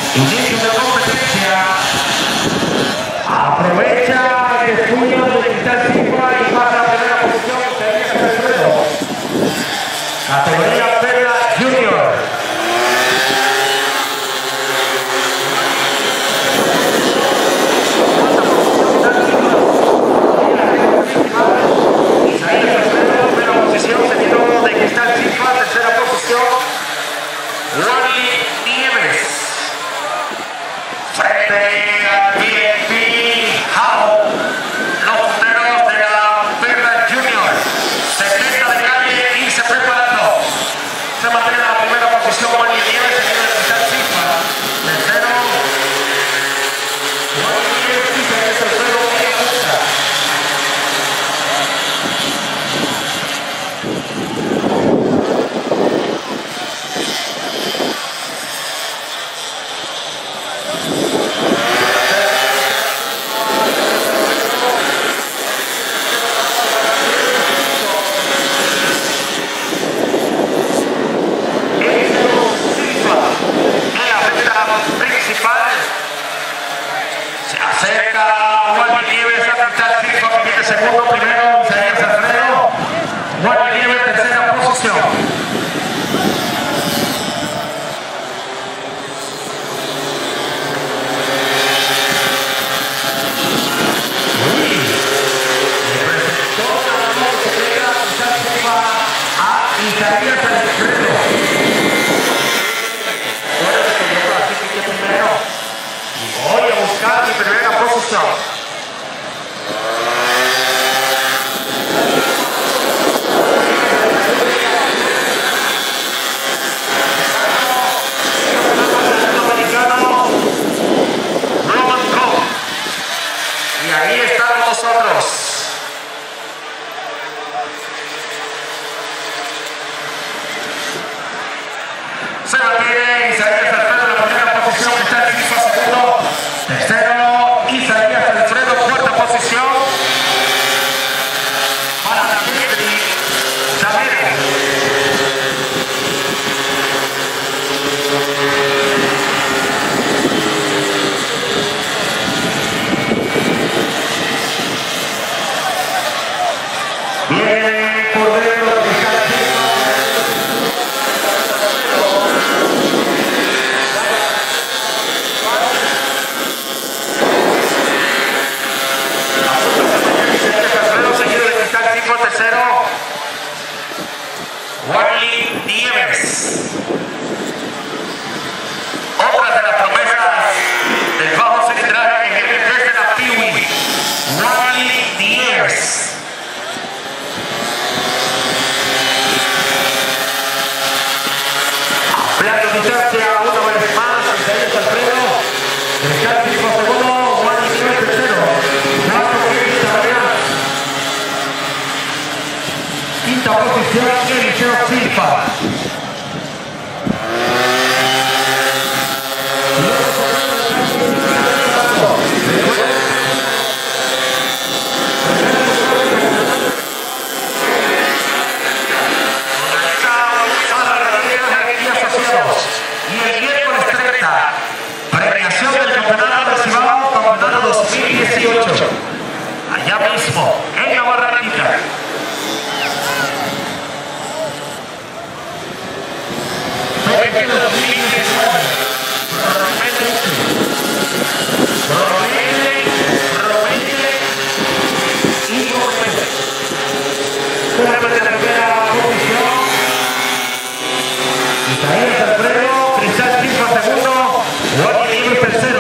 Inicio de competencia. Aprovecha el descuido de Cristal Silva y pasa a la primera posición. Categoría Perla Junior. Isaías Alfredo, primera posición, seguido de Cristal Silva, tercera posición. Ronnie Nieves. Frente a BNP Hao, los punteros de la Perla Junior. 70 de calle y se preparando. Se mantiene en la primera posición Ronnie Nieves, seguido de Cristal Silva. Tercero, Ronnie Nieves y Isaías Alfredo, media punta. Principal se acerca Juan Nieves a Cristal Silva, que viene segundo, primero Isaías Alfredo, Juan Nieves tercera posición. Isaías Alfredo. Voy a buscar mi primera posición. Dominicano Roman Cobb. Y ahí están nosotros. Se mantiene Isaías Alfredo en la primera posición, está en el segundo, tercero Isaías Alfredo, cuarta posición para la Petri Chavera. Viene Cordero de Cristal. Tercero, Wally Nieves. Otra de las promesas del bajo cilindraje en el MP de la Piwi, Wally Nieves. Ampliando distancia una vez más, Isaías Alfredo. Cristal Silva segundo, Wally Nieves tercero. Quinta posición, Eliseo Silva. Y el miércoles 30, premiación del campeonato de Cibao, campeonato 2018. Allá mismo, en la Barranquita. Isaías Alfredo, Cristal Silva segundo, Juan Nieves tercero.